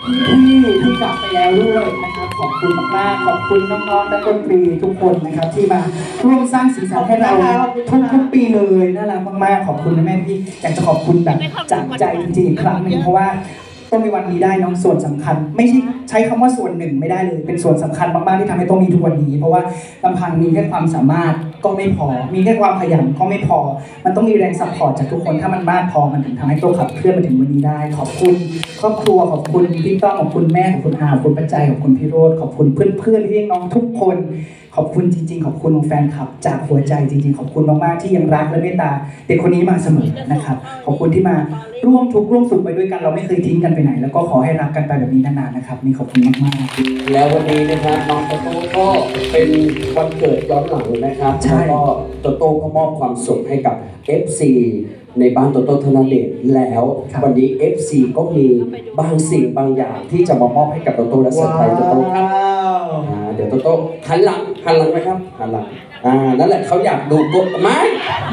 ที่กลับไปแล้วด้วยนะครับขอบคุณมากๆขอบคุณน้องๆนักดนตรีทุกคนนะครับที่มาร่วมสร้างสีสันให้เราทุกปีเลยน่ารักมากๆขอบคุณนะแม่พี่อยากจะขอบคุณแบบจากใจจริงๆอีกครั้งหนึ่งเพราะว่าต้องมีวันนี้ได้น้องส่วนสำคัญไม่ใช่ใช้คำว่าส่วนหนึ่งไม่ได้เลยเป็นส่วนสำคัญมากๆที่ทำให้ต้องมีทุกวันนี้เพราะว่าลำพังมีแค่ความสามารถก็ไม่พอมีแค่ความขยันก็ไม่พอมันต้องมีแรงซัพพอร์ตจากทุกคนถ้ามันมากพอมันถึงทำให้ตัวขับเคลื่อนมาถึงวันนี้ได้ขอบคุณครอบครัวขอบคุณพี่ต้องขอบคุณแม่ขอบคุณอาขอบคุณป้าใจขอบคุณพี่โรจน์ขอบคุณเพื่อนๆพี่น้องทุกคนขอบคุณจริงๆขอบคุณแฟนคลับจากหัวใจจริงๆขอบคุณมากๆที่ยังรักและเมตตาเด็กคนนี้มาเสมอนะครับขอบคุณที่มาร่วมทุกข์ร่วมสุขไปด้วยกันเราไม่เคยทิ้งกันไปไหนแล้วก็ขอให้รักกันไปแบบนี้นานๆนะครับนี่ขอบคุณมากๆแล้ววันนี้นะครับน้องโตโต้ก็เป็นวันเกิดย้อนหลังนะครับแล้วก็โตโต้ก็มอบความสุขให้กับ FC ในบ้านโตโต้ธนเดชแล้ววันนี้ FC ก็มีบางสิ่งบางอย่างที่จะมามอบให้กับโตโต้และเซอร์ไพรส์โตโต้ครับเดี๋ยวโตโต้หันหลังไหมครับหันหลังนั่นแหละเขาอยากดูกบไหม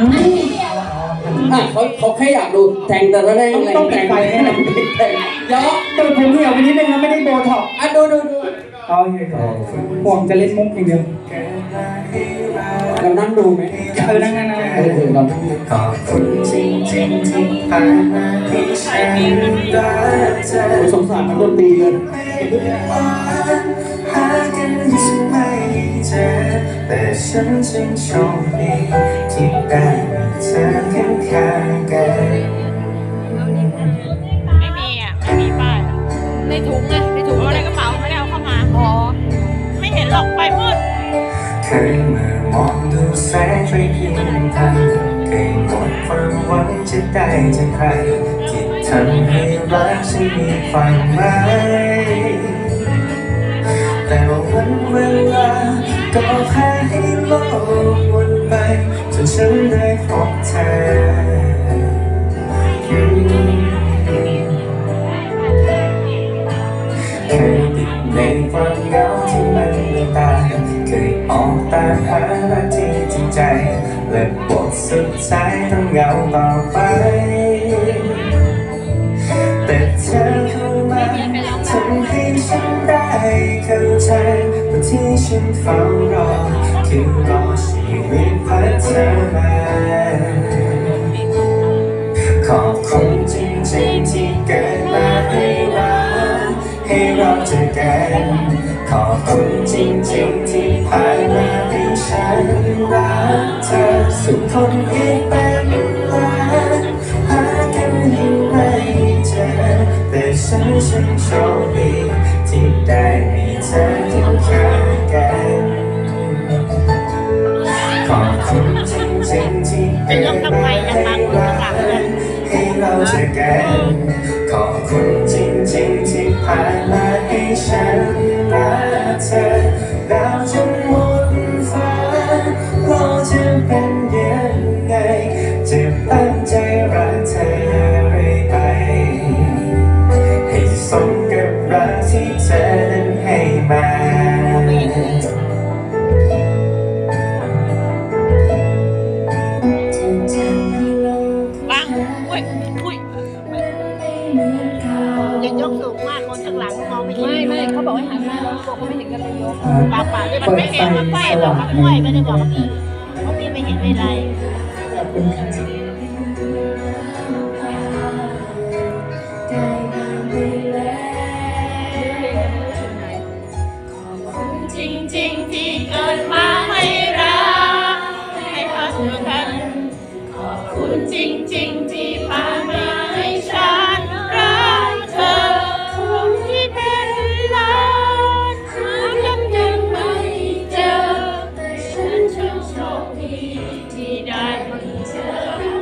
เขาแค่อยากดูแทงแต่ละแรงต้องแต่งไปแค่ไหนเยอะแต่ผมเหี่ยวไปนิดนึงนะไม่ได้โบท็อกดูเอาโอเคห่วงจะเล่นมุกอย่างเดียวเรานั่งดูไหมนั่งเรานั่งขอบคุณจริงที่ผ่านมาที่ฉันรักเธอสงสารนักดนตรีเลยหากันไม่เจอแต่ฉันจึงโชคดีที่ได้เธอข้างกันไม่มีป้ายในถุงไงในถุงในกระเป๋าไม่ได้เอาเข้ามาอ๋อไม่เห็นหรอกไฟมืดเคยเมื่อมองดูแสงไฟเพียงทางเคยหมดความหวังจะได้จากใครที่ทำให้รักฉันมีความหมายแต่วันเวลาก็แพ้ให้โลกวนไปจนฉันได้พบเธอเคยติดในความเหงาที่มันตาเคยออกตามหารักที่จริงใจและบทสุดท้ายต้องเหงาต่อไปแต่เธอเข้ามาทำให้ฉันได้เข้าใจว่าที่ฉันเฝ้ารอคือรอชีวิตพัฒนาขอบคุณจริงๆที่เกิดมาให้เราเจอกันขอบคุณจริงๆที่ผ่านมาให้ฉันรักเธอสุดทนอีกเป็นล้านหากันยังไม่เจอแต่ฉันโชคดีที่ได้มีเธอข้างกันขอบคุณจริงๆที่เกิดมาให้เราเจอกันขอบคุณจริงๆที่ผ่านมาให้ฉันรักเธอแล้วจนหมดฟ้าโลกจะเป็นยังไงจะตั้งใจรักเธอเรื่อยไปให้สมกับรักที่เธอนั้นให้มาจะยกสูงมากคนข้างหลังมองไม่เห็นไม่เขาบอกให้หันหน้าแล้วเขาไม่เห็นกันเลยยกปากที่มันไม่เห็นมันไฟบอกมันไฟไม่ได้บอกเขาพี่ไม่เห็นไม่ไรจริงๆที่เกิดมาให้รักให้พักกันขอบคุณจริงๆที่ผ่านมาให้ฉันรักเธอคนที่เป็นล้านหากันยังไม่เจอแต่ฉันโชคดีที่ได้มีเธอ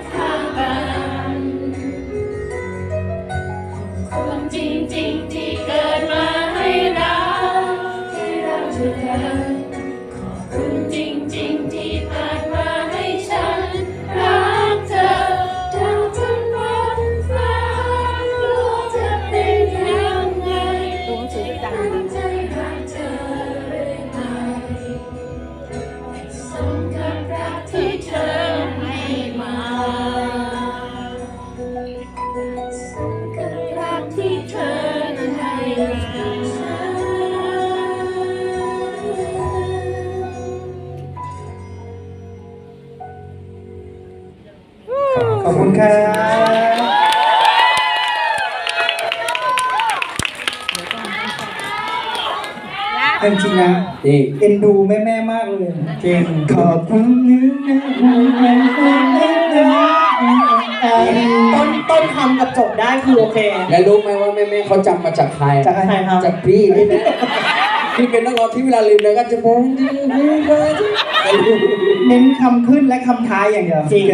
ขอบคุณครับจริงๆนะนี่เอ็นดูแม่ๆมากเลยจริงขอบคุณต้นคำกับจบได้คือโอเคแล้วรู้ไหมว่าแม่ๆเขาจำมาจากใครจากใครครับจากพี่นี่นะพี่เป็นนักร้องที่เวลาลืมเลยก็จะพูดเน้นคำขึ้นและคำท้ายอย่างเดียวจริง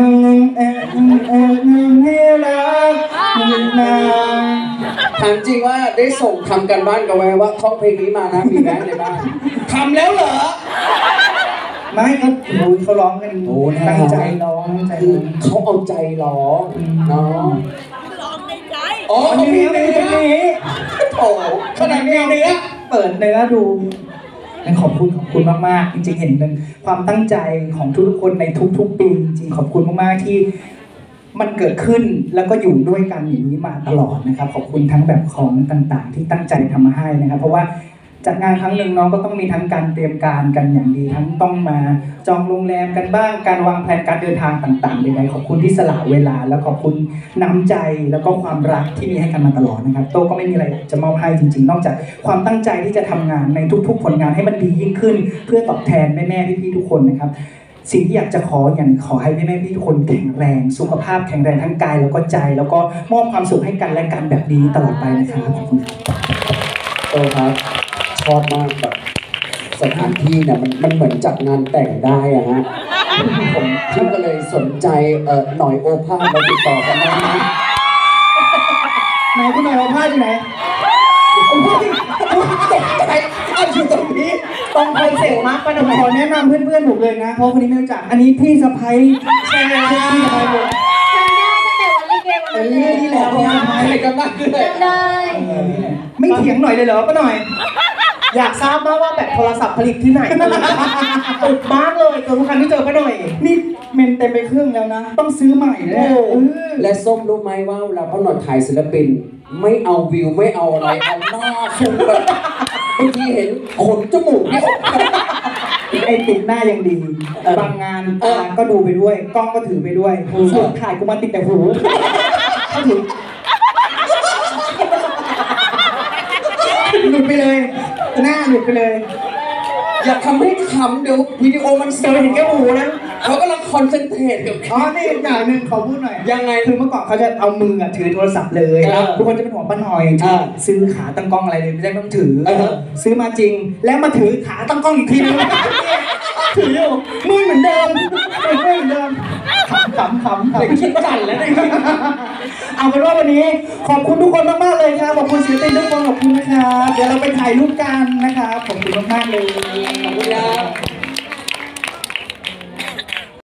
ให้รักนานถามจริงว่าได้ส่งทำกันบ้านกันไว้ว่าท่องเพลงนี้มานะมีแบงค์ในบ้านทำแล้วเหรอไม่เขาเขาร้องกันโอ้น่ารักตั้งใจร้องตั้งใจคือร้องเขาเอาใจร้องเนาะร้องในใจอ๋ออันเขามีนี้เนื้ตรงอนี้โอ้ขนาดมีเนื้อเปิดเนื้อดูขอบคุณมากๆจริงๆเห็นเป็นความตั้งใจของทุกๆคนในทุกๆปีจริงๆขอบคุณมากๆที่มันเกิดขึ้นแล้วก็อยู่ด้วยกันอย่างนี้มาตลอดนะครับขอบคุณทั้งแบบของต่างๆ ที่ตั้งใจทำมาให้นะครับ เพราะว่าจัดงานครั้งหนึ่งน้องก็ต้องมีทั้งการเตรียมการกันอย่างดีทั้งต้องมาจองโรงแรมกันบ้างการวางแผนการเดินทางต่างๆใดๆขอบคุณที่สละเวลาแล้วขอบคุณน้ำใจแล้วก็ความรักที่มีให้กันมาตลอดนะครับโต้ก็ไม่มีอะไรจะมอบให้จริงๆ นอกจากความตั้งใจที่จะทำงานในทุกๆผลงานให้มันดียิ่งขึ้น เพื่อตอบแทนแม่ๆพี่ๆทุกคนนะครับสิ่งที่อยากจะขอให้แม่ๆพี่ทุกคนแข็งแรงสุขภาพแข็งแรงทั้งกายแล้วก็ใจ แล้วก็มอบความสุขให้กันและกันแบบนี้ตลอดไปนะครับขอบคุณครับโตครับชอบมากแบบสถานที่เนี่ยมันเหมือนจัดงานแต่งได้อะฮะผมพี่ก็เลยสนใจหน่อยโอภาสมาติดต่อกันได้ไหมไหนคุณหน่อยเอาผ้าอยู่ไหนตกใจอ้าวอยู่ตรงนี้ตรงคอนเซ็ปต์มากป้าหน่อยขอแนะนำเพื่อนๆผมเลยนะเพราะคนนี้ไม่รู้จักอันนี้พี่สะพ้ายใช่พี่สะพ้ายผมจำได้ตั้งแต่วันลิเกวันนั้นเลยที่แล้วอะไรกันบ้างเลยจำได้ไม่เถียงหน่อยเลยเหรอป้าหน่อยอยากทราบมากว่าแบบโทรศัพท์ผลิตที่ไหนตุดมากเลยตัวทุกครั้งที่เจอป้าหน่อยนี่เมนเต็มไปครึ่งแล้วนะ ต้องซื้อใหม่เลยและส้มรู้ไหมว่าเวลาพ่อหน่อยถ่ายศิลปิน ไม่เอาวิวไม่เอาอะไรเอาหน้าฟุ้งแบบบางทีเห็นขนจมูกเนี่ยไอ้ติดหน้ายังดี บางงานก็ดูไปด้วย กล้องก็ถือไปด้วยส่วนถ่ายกูมาติดแต่หูก็ถือหลุดไปเลย หน้าหลุดไปเลยอย่าทำให้ขำเดี๋ยววิดีโอมันเสียเห็นแค่หูนะเขากำลังคอนเซนเทรตกับอ๋อ นี่อีกอย่างหนึ่งขอพูดหน่อยยังไงคือเมื่อก่อนเขาจะเอามือถือโทรศัพท์เลยเออทุกคนจะเป็นห่วงป้าหน่อย ซื้อขาตั้งกล้องอะไรเลยไม่ได้ต้องถือเออซื้อมาจริง แล้วมาถือขาตั้งกล้องอีกทีนึงถืออยู่มือเหมือนเดิมมือเหมือนเดิมขำแต่คิดกันแล้วเนี่ยเอาเป็นว่าวันนี้ขอบคุณทุกคนมากๆเลยครับขอบคุณศิลปินทุกคนขอบคุณนะครับเดี๋ยวเราไปถ่ายรูปกันนะครับขอบคุณมากๆเลยขอบคุณครับ